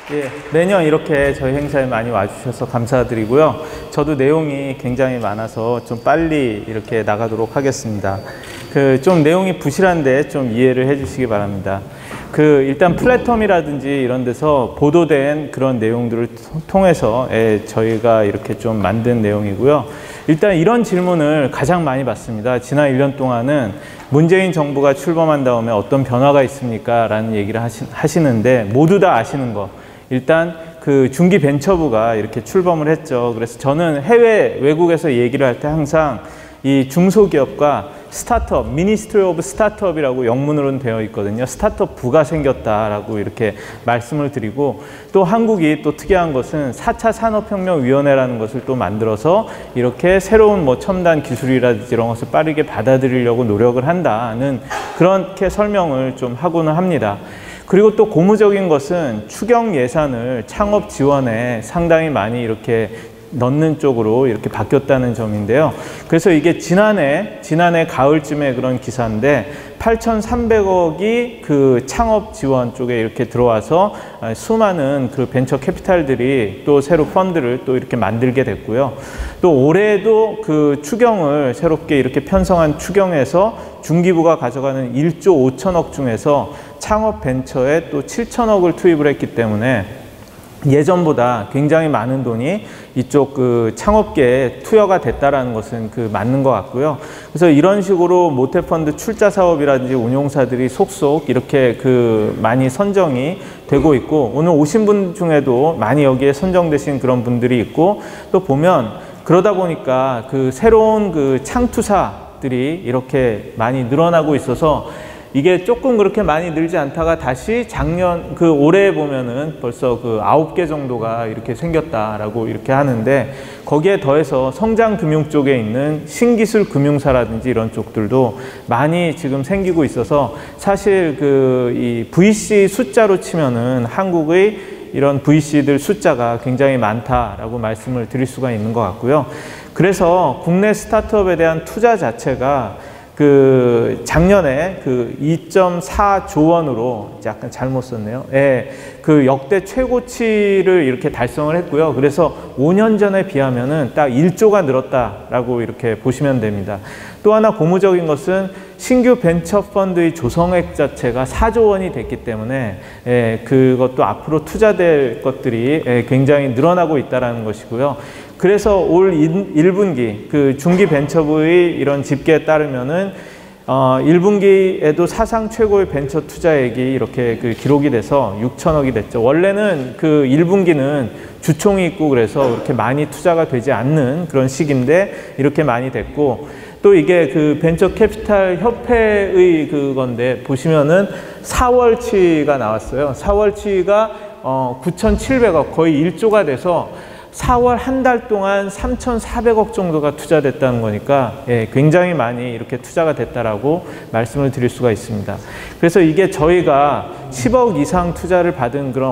예, 매년 이렇게 저희 행사에 많이 와주셔서 감사드리고요. 저도 내용이 굉장히 많아서 좀 빨리 이렇게 나가도록 하겠습니다. 좀 내용이 부실한데 좀 이해를 해주시기 바랍니다. 일단 플랫텀이라든지 이런 데서 보도된 그런 내용들을 통해서 저희가 이렇게 좀 만든 내용이고요. 일단 이런 질문을 가장 많이 받습니다. 지난 1년 동안은 문재인 정부가 출범한 다음에 어떤 변화가 있습니까? 라는 얘기를 하시는데 모두 다 아시는 거. 일단 중기벤처부가 이렇게 출범을 했죠. 그래서 저는 외국에서 얘기를 할 때 항상 이 중소기업과 스타트업, 미니스트리 오브 스타트업이라고 영문으로는 되어 있거든요. 스타트업 부가 생겼다라고 이렇게 말씀을 드리고, 또 한국이 또 특이한 것은 4차 산업혁명위원회라는 것을 또 만들어서 이렇게 새로운 첨단 기술이라든지 이런 것을 빠르게 받아들이려고 노력을 한다는 그렇게 설명을 좀 하고는 합니다. 그리고 또 고무적인 것은 추경 예산을 창업 지원에 상당히 많이 이렇게 넣는 쪽으로 이렇게 바뀌었다는 점인데요. 그래서 이게 지난해 가을쯤에 그런 기사인데 8,300억이 창업 지원 쪽에 이렇게 들어와서 수많은 벤처 캐피탈들이 또 새로 펀드를 또 이렇게 만들게 됐고요. 또 올해도 추경을 새롭게 이렇게 편성한 추경에서 중기부가 가져가는 1조 5천억 중에서 창업 벤처에 또 7천억을 투입을 했기 때문에 예전보다 굉장히 많은 돈이 이쪽 창업계에 투여가 됐다라는 것은 맞는 것 같고요. 그래서 이런 식으로 모태펀드 출자 사업이라든지 운용사들이 속속 이렇게 많이 선정이 되고 있고, 오늘 오신 분 중에도 많이 여기에 선정되신 그런 분들이 있고, 또 보면 그러다 보니까 새로운 창투사들이 이렇게 많이 늘어나고 있어서 이게 조금 그렇게 많이 늘지 않다가 다시 올해 보면은 벌써 9개 정도가 이렇게 생겼다라고 이렇게 하는데, 거기에 더해서 성장금융 쪽에 있는 신기술 금융사라든지 이런 쪽들도 많이 지금 생기고 있어서, 사실 이 VC 숫자로 치면은 한국의 이런 VC들 숫자가 굉장히 많다라고 말씀을 드릴 수가 있는 것 같고요. 그래서 국내 스타트업에 대한 투자 자체가 작년에 2.4조 원으로 약간 잘못 썼네요. 예, 역대 최고치를 이렇게 달성을 했고요. 그래서 5년 전에 비하면은 딱 1조가 늘었다라고 이렇게 보시면 됩니다. 또 하나 고무적인 것은 신규 벤처 펀드의 조성액 자체가 4조 원이 됐기 때문에 그것도 앞으로 투자될 것들이 굉장히 늘어나고 있다는 것이고요. 그래서 올 1분기 중기벤처부의 이런 집계에 따르면은 1분기에도 사상 최고의 벤처 투자액이 이렇게 기록이 돼서 6천억이 됐죠. 원래는 1분기는 주총이 있고 그래서 그렇게 많이 투자가 되지 않는 그런 시기인데 이렇게 많이 됐고, 또 이게 벤처 캐피탈 협회의 건데 보시면은 4월치가 나왔어요. 4월치가 9,700억, 거의 1조가 돼서 4월 한 달 동안 3,400억 정도가 투자됐다는 거니까 굉장히 많이 이렇게 투자가 됐다라고 말씀을 드릴 수가 있습니다. 그래서 이게 저희가 10억 이상 투자를 받은 그런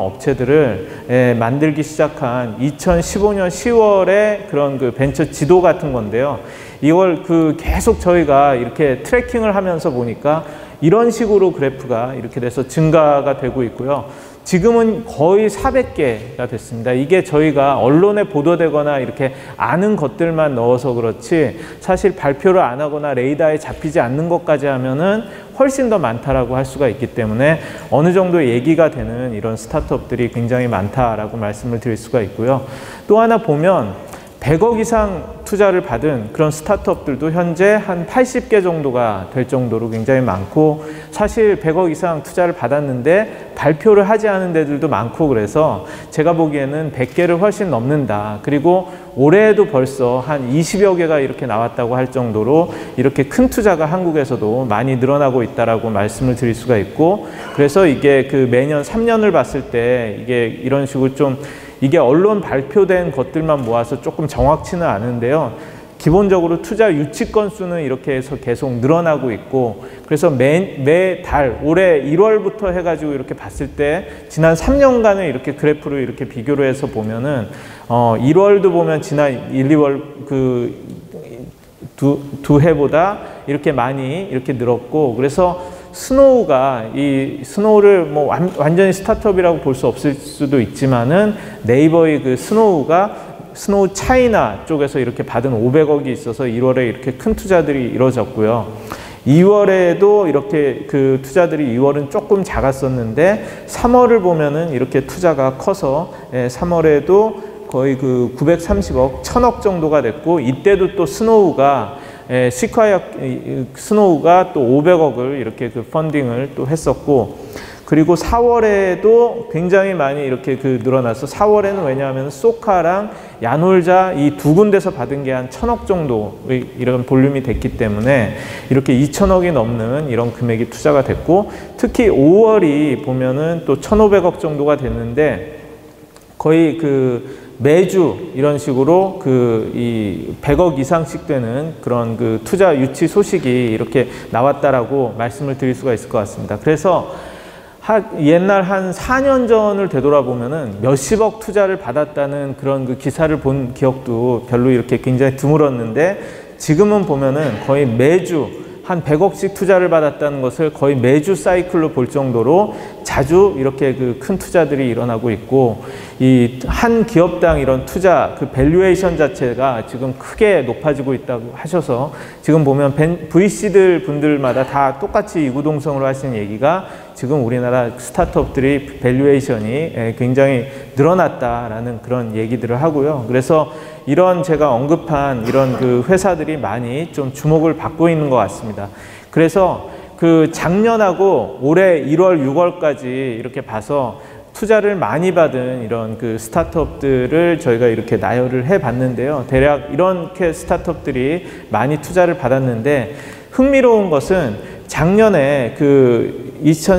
업체들을 만들기 시작한 2015년 10월에 그런 벤처 지도 같은 건데요. 이걸 계속 저희가 이렇게 트래킹을 하면서 보니까 이런 식으로 그래프가 이렇게 돼서 증가가 되고 있고요. 지금은 거의 400개가 됐습니다. 이게 저희가 언론에 보도되거나 이렇게 아는 것들만 넣어서 그렇지, 사실 발표를 안 하거나 레이더에 잡히지 않는 것까지 하면은 훨씬 더 많다라고 할 수가 있기 때문에 어느 정도 얘기가 되는 이런 스타트업들이 굉장히 많다라고 말씀을 드릴 수가 있고요. 또 하나 보면 100억 이상 투자를 받은 그런 스타트업들도 현재 한 80개 정도가 될 정도로 굉장히 많고, 사실 100억 이상 투자를 받았는데 발표를 하지 않은 데들도 많고, 그래서 제가 보기에는 100개를 훨씬 넘는다. 그리고 올해에도 벌써 한 20여 개가 이렇게 나왔다고 할 정도로 이렇게 큰 투자가 한국에서도 많이 늘어나고 있다라고 말씀을 드릴 수가 있고, 그래서 이게 매년 3년을 봤을 때 이게 이런 식으로 이게 언론 발표된 것들만 모아서 조금 정확치는 않은데요. 기본적으로 투자 유치 건수는 이렇게 해서 계속 늘어나고 있고, 그래서 매달 올해 1월부터 해가지고 이렇게 봤을 때 지난 3년간을 이렇게 그래프로 이렇게 비교를 해서 보면은 1월도 보면 지난 1, 2월 두 해보다 이렇게 많이 이렇게 늘었고, 그래서 이 스노우를 뭐 완전히 스타트업이라고 볼 수 없을 수도 있지만은 네이버의 그 스노우 차이나 쪽에서 이렇게 받은 500억이 있어서 1월에 이렇게 큰 투자들이 이루어졌고요. 2월에도 이렇게 그 투자들이 2월은 조금 작았었는데 3월을 보면은 이렇게 투자가 커서 3월에도 거의 그 930억, 1000억 정도가 됐고, 이때도 또 스노우가 또 500억을 이렇게 그 펀딩을 또 했었고, 그리고 4월에도 굉장히 많이 이렇게 그 늘어나서 4월에는 왜냐하면 소카랑 야놀자 이 두 군데서 받은 게 한 1000억 정도의 이런 볼륨이 됐기 때문에 이렇게 2000억이 넘는 이런 금액이 투자가 됐고, 특히 5월이 보면은 또 1500억 정도가 됐는데 거의 그 매주 이런 식으로 이 100억 이상씩 되는 그런 그 투자 유치 소식이 이렇게 나왔다라고 말씀을 드릴 수가 있을 것 같습니다. 그래서 옛날 한 4년 전을 되돌아보면은 몇십억 투자를 받았다는 그런 그 기사를 본 기억도 별로 이렇게 굉장히 드물었는데, 지금은 보면은 거의 매주 한 100억씩 투자를 받았다는 것을 거의 매주 사이클로 볼 정도로 자주 이렇게 그 큰 투자들이 일어나고 있고, 이 한 기업당 이런 투자 그 밸류에이션 자체가 지금 크게 높아지고 있다고 하셔서, 지금 보면 VC들 분들마다 다 똑같이 이구동성으로 하시는 얘기가 지금 우리나라 스타트업들이 밸류에이션이 굉장히 늘어났다라는 그런 얘기들을 하고요. 그래서 이런 제가 언급한 이런 그 회사들이 많이 좀 주목을 받고 있는 것 같습니다. 그래서 그 작년하고 올해 1월, 6월까지 이렇게 봐서 투자를 많이 받은 이런 그 스타트업들을 저희가 이렇게 나열을 해 봤는데요. 대략 이렇게 스타트업들이 많이 투자를 받았는데, 흥미로운 것은 작년에 그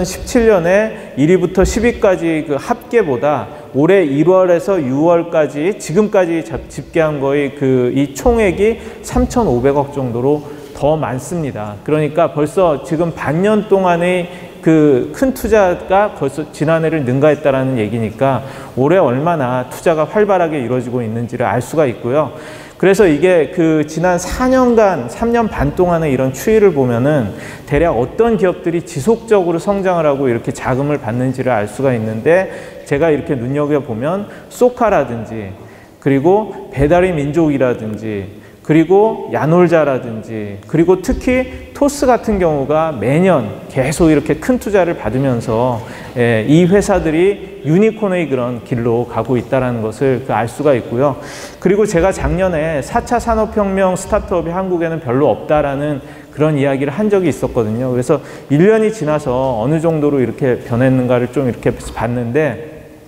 2017년에 1위부터 10위까지 그 합계보다 올해 1월에서 6월까지 지금까지 집계한 거의 이 총액이 3,500억 정도로 더 많습니다. 그러니까 벌써 지금 반년 동안의 그 큰 투자가 벌써 지난해를 능가했다라는 얘기니까 올해 얼마나 투자가 활발하게 이루어지고 있는지를 알 수가 있고요. 그래서 이게 그 지난 4년간, 3년 반 동안의 이런 추이를 보면은 대략 어떤 기업들이 지속적으로 성장을 하고 이렇게 자금을 받는지를 알 수가 있는데, 제가 이렇게 눈여겨보면 소카라든지, 그리고 배달의 민족이라든지, 그리고 야놀자라든지, 그리고 특히 토스 같은 경우가 매년 계속 이렇게 큰 투자를 받으면서 이 회사들이 유니콘의 그런 길로 가고 있다는 것을 알 수가 있고요. 그리고 제가 작년에 4차 산업혁명 스타트업이 한국에는 별로 없다라는 그런 이야기를 한 적이 있었거든요. 그래서 1년이 지나서 어느 정도로 이렇게 변했는가를 좀 이렇게 봤는데,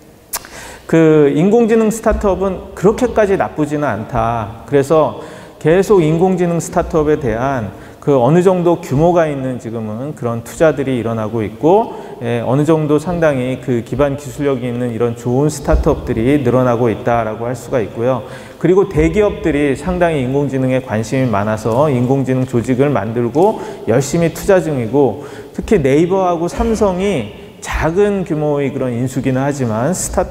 그 인공지능 스타트업은 그렇게까지 나쁘지는 않다. 그래서 계속 인공지능 스타트업에 대한 그 어느 정도 규모가 있는 지금은 그런 투자들이 일어나고 있고, 어느 정도 상당히 그 기반 기술력이 있는 이런 좋은 스타트업들이 늘어나고 있다라고 할 수가 있고요. 그리고 대기업들이 상당히 인공지능에 관심이 많아서 인공지능 조직을 만들고 열심히 투자 중이고, 특히 네이버하고 삼성이 작은 규모의 그런 인수기는 하지만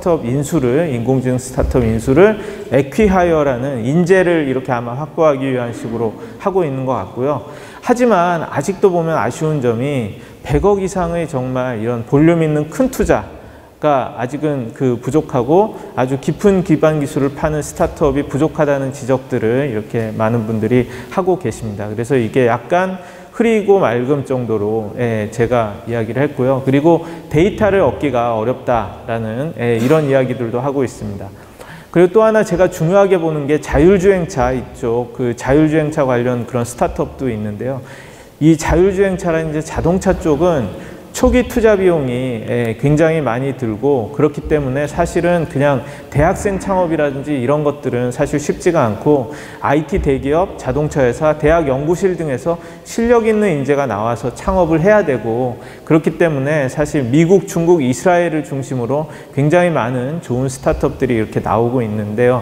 인공지능 스타트업 인수를 에퀴하이어라는 인재를 이렇게 아마 확보하기 위한 식으로 하고 있는 것 같고요. 하지만 아직도 보면 아쉬운 점이 100억 이상의 정말 이런 볼륨 있는 큰 투자가 아직은 그 부족하고, 아주 깊은 기반 기술을 파는 스타트업이 부족하다는 지적들을 이렇게 많은 분들이 하고 계십니다. 그래서 이게 약간 흐리고 맑음 정도로 제가 이야기를 했고요. 그리고 데이터를 얻기가 어렵다라는 이런 이야기들도 하고 있습니다. 그리고 또 하나 제가 중요하게 보는 게 자율주행차 이쪽, 그 자율주행차 관련 그런 스타트업도 있는데요. 이 자율주행차라는 이제 자동차 쪽은 초기 투자 비용이 굉장히 많이 들고, 그렇기 때문에 사실은 그냥 대학생 창업이라든지 이런 것들은 사실 쉽지가 않고, IT 대기업, 자동차 회사, 대학 연구실 등에서 실력 있는 인재가 나와서 창업을 해야 되고, 그렇기 때문에 사실 미국, 중국, 이스라엘을 중심으로 굉장히 많은 좋은 스타트업들이 이렇게 나오고 있는데요.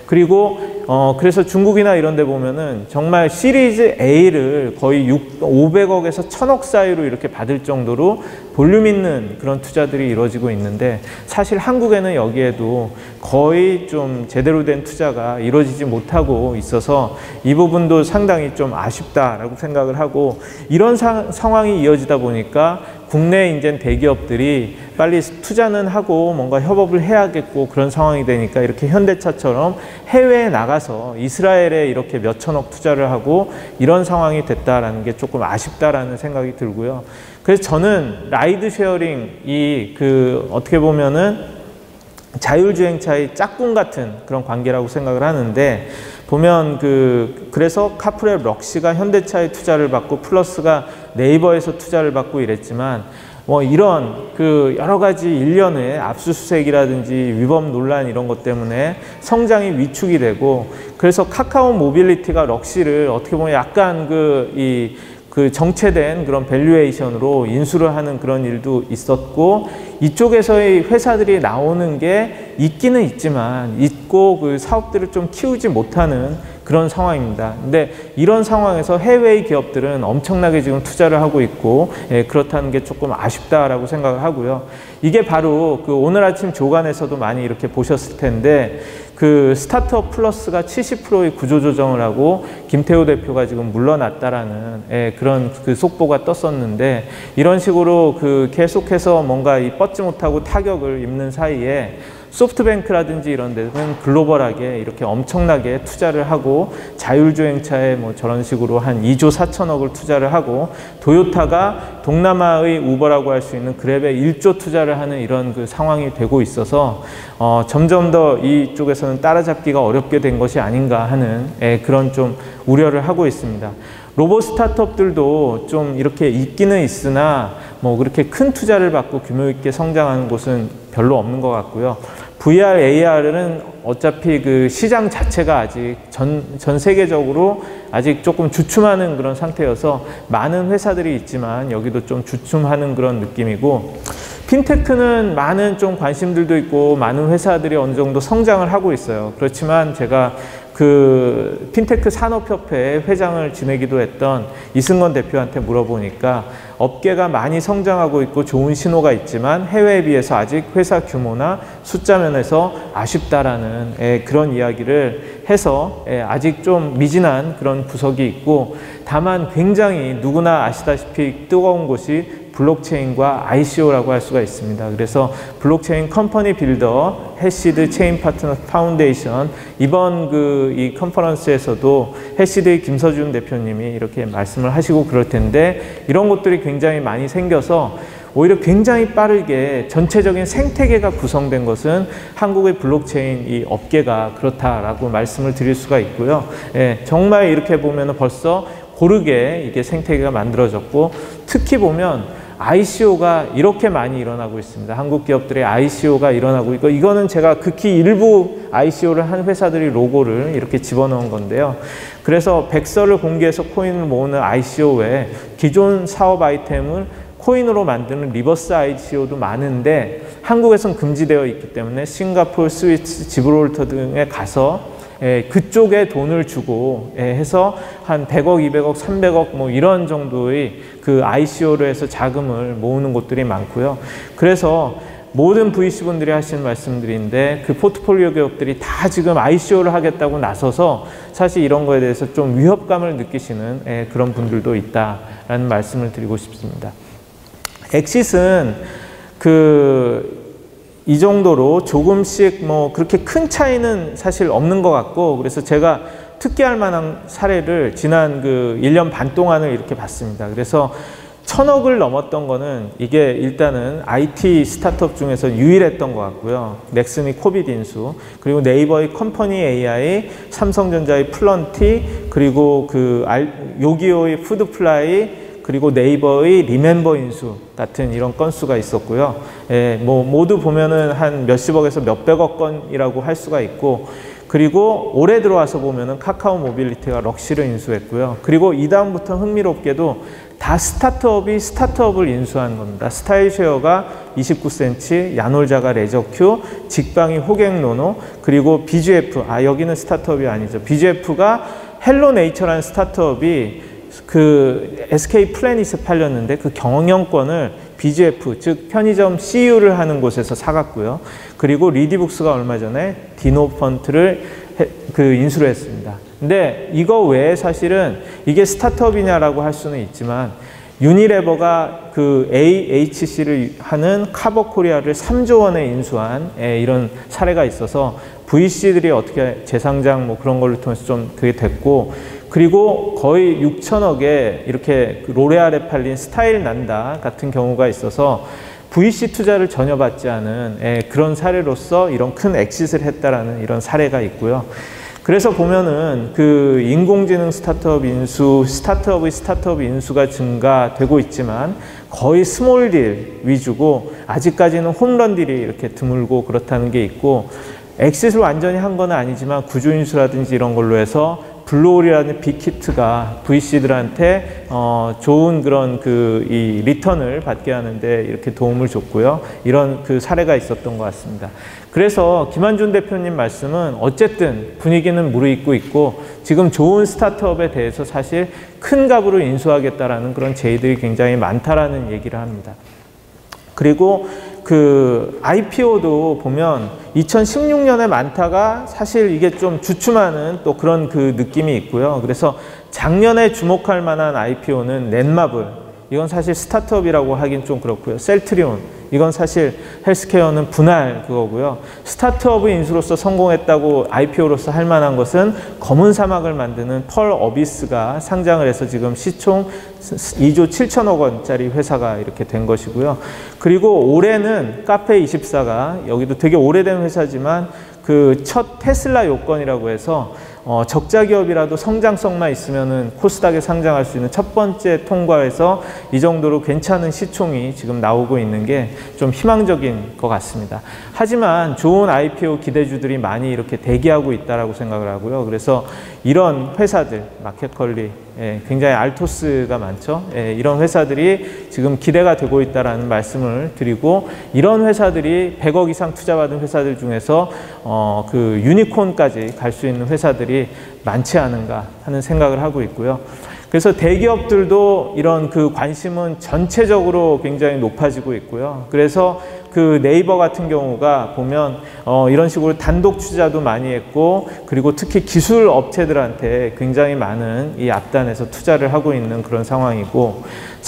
그리고 그래서 중국이나 이런 데 보면은 정말 시리즈 A를 거의 500억에서 1000억 사이로 이렇게 받을 정도로 볼륨 있는 그런 투자들이 이루어지고 있는데, 사실 한국에는 여기에도 거의 좀 제대로 된 투자가 이루어지지 못하고 있어서 이 부분도 상당히 좀 아쉽다라고 생각을 하고, 이런 상황이 이어지다 보니까 국내 이제 대기업들이 빨리 투자는 하고 뭔가 협업을 해야겠고 그런 상황이 되니까 이렇게 현대차처럼 해외에 나가서 이스라엘에 이렇게 몇 천억 투자를 하고 이런 상황이 됐다라는 게 조금 아쉽다라는 생각이 들고요. 그래서 저는 라이드 쉐어링이 어떻게 보면은 자율주행차의 짝꿍 같은 그런 관계라고 생각을 하는데, 보면 그래서 카프랩 럭시가 현대차에 투자를 받고 플러스가 네이버에서 투자를 받고 이랬지만, 이런 여러 가지 일련의 압수수색이라든지 위법 논란 이런 것 때문에 성장이 위축이 되고, 그래서 카카오 모빌리티가 럭시를 어떻게 보면 약간 정체된 그런 밸류에이션으로 인수를 하는 그런 일도 있었고, 이쪽에서의 회사들이 나오는 게 있기는 있지만 있고 그 사업들을 좀 키우지 못하는 그런 상황입니다. 근데 이런 상황에서 해외의 기업들은 엄청나게 지금 투자를 하고 있고, 그렇다는 게 조금 아쉽다라고 생각을 하고요. 이게 바로 오늘 아침 조간에서도 많이 이렇게 보셨을 텐데, 스타트업 플러스가 70%의 구조조정을 하고 김태우 대표가 지금 물러났다라는 그런 속보가 떴었는데, 이런 식으로 계속해서 뭔가 뻗지 못하고 타격을 입는 사이에 소프트뱅크라든지 이런 데는 글로벌하게 이렇게 엄청나게 투자를 하고, 자율주행차에 저런 식으로 한 2조 4천억을 투자를 하고, 도요타가 동남아의 우버라고 할 수 있는 그랩에 1조 투자를 하는 이런 상황이 되고 있어서 점점 더 이쪽에서는 따라잡기가 어렵게 된 것이 아닌가 하는 그런 좀 우려를 하고 있습니다. 로봇 스타트업들도 좀 이렇게 있기는 있으나 그렇게 큰 투자를 받고 규모 있게 성장하는 곳은 별로 없는 것 같고요. VR, AR은 어차피 시장 자체가 아직 전 세계적으로 아직 조금 주춤하는 그런 상태여서 많은 회사들이 있지만 여기도 좀 주춤하는 그런 느낌이고, 핀테크는 많은 좀 관심들도 있고 많은 회사들이 어느 정도 성장을 하고 있어요. 그렇지만 제가 핀테크 산업협회 회장을 지내기도 했던 이승건 대표한테 물어보니까 업계가 많이 성장하고 있고 좋은 신호가 있지만 해외에 비해서 아직 회사 규모나 숫자 면에서 아쉽다라는 그런 이야기를 해서 아직 좀 미진한 그런 구석이 있고, 다만 굉장히 누구나 아시다시피 뜨거운 곳이 블록체인과 ICO라고 할 수가 있습니다. 그래서 블록체인 컴퍼니 빌더, 해시드 체인 파트너 파운데이션, 이번 이 컨퍼런스에서도 해시드의 김서준 대표님이 이렇게 말씀을 하시고 그럴 텐데, 이런 것들이 굉장히 많이 생겨서 오히려 굉장히 빠르게 전체적인 생태계가 구성된 것은 한국의 블록체인 이 업계가 그렇다라고 말씀을 드릴 수가 있고요. 정말 이렇게 보면 벌써 고르게 이게 생태계가 만들어졌고, 특히 보면 ICO가 이렇게 많이 일어나고 있습니다. 한국 기업들의 ICO가 일어나고 있고, 이거는 제가 극히 일부 ICO를 한 회사들이 로고를 이렇게 집어넣은 건데요. 그래서 백서를 공개해서 코인을 모으는 ICO 외에 기존 사업 아이템을 코인으로 만드는 리버스 ICO도 많은데, 한국에선 금지되어 있기 때문에 싱가포르, 스위스, 지브롤터 등에 가서 그쪽에 돈을 주고 해서 한 100억, 200억, 300억 이런 정도의 ICO로 해서 자금을 모으는 곳들이 많고요. 그래서 모든 VC분들이 하시는 말씀들인데, 포트폴리오 기업들이 다 지금 ICO를 하겠다고 나서서 사실 이런 거에 대해서 좀 위협감을 느끼시는 그런 분들도 있다라는 말씀을 드리고 싶습니다. 엑싯은 이 정도로 조금씩 그렇게 큰 차이는 사실 없는 것 같고, 그래서 제가 특기할 만한 사례를 지난 1년 반 동안을 이렇게 봤습니다. 그래서 1000억을 넘었던 거는 이게 일단은 IT 스타트업 중에서 유일했던 것 같고요. 넥슨의 코빗 인수, 그리고 네이버의 컴퍼니 AI, 삼성전자의 플런티, 그리고 요기요의 푸드플라이, 그리고 네이버의 리멤버 인수 같은 이런 건수가 있었고요. 모두 보면은 한 몇십억에서 몇백억 건이라고 할 수가 있고, 그리고 올해 들어와서 보면은 카카오 모빌리티가 럭시를 인수했고요. 그리고 이 다음부터 흥미롭게도 다 스타트업을 인수한 겁니다. 스타일쉐어가 29cm, 야놀자가 레저큐, 직방이 호갱노노, 그리고 BGF, 여기는 스타트업이 아니죠. BGF가 헬로네이처라는 스타트업이 그 SK 플래닛에 팔렸는데 그 경영권을 BGF, 즉 편의점 CU를 하는 곳에서 사갔고요. 그리고 리디북스가 얼마 전에 디노펀트를 인수를 했습니다. 근데 이거 외에 사실은 이게 스타트업이냐라고 할 수는 있지만 유니레버가 그 AHC를 하는 카버코리아를 3조 원에 인수한 이런 사례가 있어서 VC들이 어떻게 재상장 뭐 그런 걸로 통해서 좀 그게 됐고, 그리고 거의 6천억에 이렇게 로레알에 팔린 스타일 난다 같은 경우가 있어서 VC 투자를 전혀 받지 않은 그런 사례로서 이런 큰 엑싯을 했다라는 이런 사례가 있고요. 그래서 보면은 그 인공지능 스타트업 인수가 증가되고 있지만 거의 스몰 딜 위주고 아직까지는 홈런 딜이 이렇게 드물고 그렇다는 게 있고, 엑싯을 완전히 한 건 아니지만 구조인수라든지 이런 걸로 해서 블루홀이라는 빅히트가 VC들한테 좋은 그런 이 리턴을 받게 하는데 이렇게 도움을 줬고요. 이런 그 사례가 있었던 것 같습니다. 그래서 김한준 대표님 말씀은 어쨌든 분위기는 무르익고 있고 지금 좋은 스타트업에 대해서 사실 큰 값으로 인수하겠다라는 그런 제의들이 굉장히 많다라는 얘기를 합니다. 그리고 그 IPO도 보면 2016년에 많다가 사실 이게 좀 주춤하는 또 그런 그 느낌이 있고요. 그래서 작년에 주목할 만한 IPO는 넷마블, 이건 사실 스타트업이라고 하긴 좀 그렇고요. 셀트리온, 이건 사실 헬스케어는 분할 그거고요. 스타트업 인수로서 성공했다고 IPO로서 할 만한 것은 검은 사막을 만드는 펄 어비스가 상장을 해서 지금 시총 2조 7천억 원짜리 회사가 이렇게 된 것이고요. 그리고 올해는 카페24가, 여기도 되게 오래된 회사지만 그 첫 테슬라 요건이라고 해서 적자 기업이라도 성장성만 있으면은 코스닥에 상장할 수 있는 첫 번째 통과해서 이 정도로 괜찮은 시총이 지금 나오고 있는 게 좀 희망적인 것 같습니다. 하지만 좋은 IPO 기대주들이 많이 이렇게 대기하고 있다라고 생각을 하고요. 그래서 이런 회사들, 마켓컬리, 굉장히 알토스가 많죠. 이런 회사들이 지금 기대가 되고 있다라는 말씀을 드리고, 이런 회사들이 100억 이상 투자받은 회사들 중에서 그 유니콘까지 갈 수 있는 회사들이 많지 않은가 하는 생각을 하고 있고요. 그래서 대기업들도 이런 그 관심은 전체적으로 굉장히 높아지고 있고요. 그래서 그 네이버 같은 경우가 보면 이런 식으로 단독 투자도 많이 했고, 그리고 특히 기술 업체들한테 굉장히 많은 이 앞단에서 투자를 하고 있는 그런 상황이고,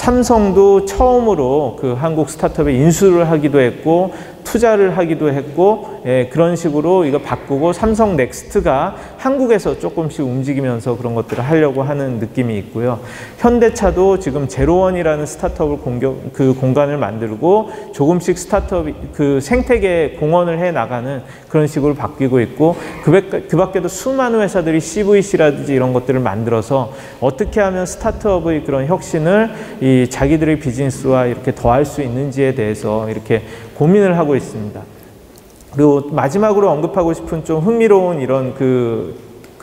삼성도 처음으로 그 한국 스타트업에 인수를 하기도 했고 투자를 하기도 했고, 그런 식으로 이거 바꾸고 삼성 넥스트가 한국에서 조금씩 움직이면서 그런 것들을 하려고 하는 느낌이 있고요. 현대차도 지금 제로원이라는 스타트업을 공간을 만들고 조금씩 스타트업 그 생태계 공헌을 해 나가는 그런 식으로 바뀌고 있고, 그 밖에도 수많은 회사들이 CVC라든지 이런 것들을 만들어서 어떻게 하면 스타트업의 그런 혁신을 이 자기들의 비즈니스와 이렇게 더할 수 있는지에 대해서 이렇게 고민을 하고 있습니다. 그리고 마지막으로 언급하고 싶은 좀 흥미로운 이런 그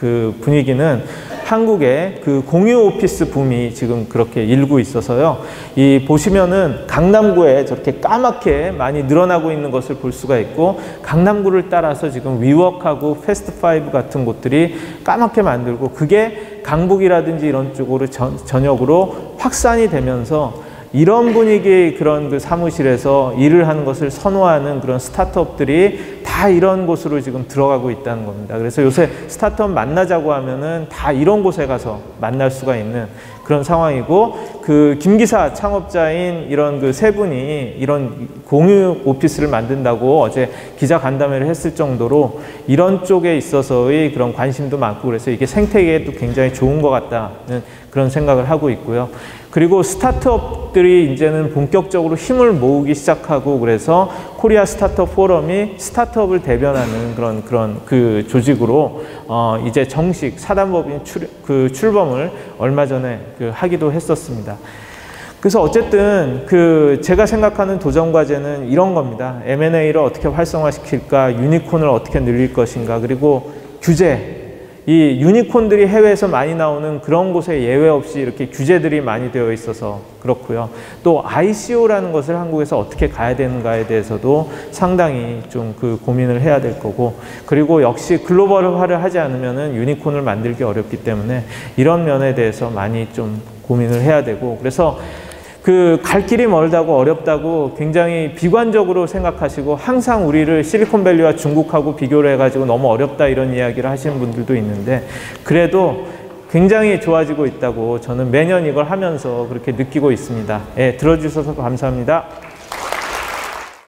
분위기는 한국의 그 공유 오피스 붐이 지금 그렇게 일고 있어서요. 이 보시면은 강남구에 저렇게 까맣게 많이 늘어나고 있는 것을 볼 수가 있고, 강남구를 따라서 지금 위워크하고 패스트파이브 같은 곳들이 까맣게 만들고, 그게 강북이라든지 이런 쪽으로 전역으로 확산이 되면서 이런 분위기의 그런 그 사무실에서 일을 하는 것을 선호하는 그런 스타트업들이 다 이런 곳으로 지금 들어가고 있다는 겁니다. 그래서 요새 스타트업 만나자고 하면은 다 이런 곳에 가서 만날 수가 있는 그런 상황이고, 그 김기사 창업자인 이런 그 세 분이 이런 공유 오피스를 만든다고 어제 기자 간담회를 했을 정도로 이런 쪽에 있어서의 그런 관심도 많고, 그래서 이게 생태계에도 굉장히 좋은 것 같다는 그런 생각을 하고 있고요. 그리고 스타트업들이 이제는 본격적으로 힘을 모으기 시작하고, 그래서 코리아 스타트업 포럼이 스타트업을 대변하는 그런 그 조직으로 이제 정식 사단법인 출범을 얼마 전에 하기도 했었습니다. 그래서 어쨌든 제가 생각하는 도전 과제는 이런 겁니다. M&A를 어떻게 활성화시킬까, 유니콘을 어떻게 늘릴 것인가, 그리고 규제, 이 유니콘들이 해외에서 많이 나오는 그런 곳에 예외 없이 이렇게 규제들이 많이 되어 있어서 그렇고요. 또 ICO라는 것을 한국에서 어떻게 가야 되는가에 대해서도 상당히 좀 그 고민을 해야 될 거고, 그리고 역시 글로벌화를 하지 않으면은 유니콘을 만들기 어렵기 때문에 이런 면에 대해서 많이 좀 고민을 해야 되고, 그래서 그 갈 길이 멀다고 어렵다고 굉장히 비관적으로 생각하시고 항상 우리를 실리콘밸리와 중국하고 비교를 해가지고 너무 어렵다 이런 이야기를 하시는 분들도 있는데, 그래도 굉장히 좋아지고 있다고 저는 매년 이걸 하면서 그렇게 느끼고 있습니다. 예, 들어주셔서 감사합니다.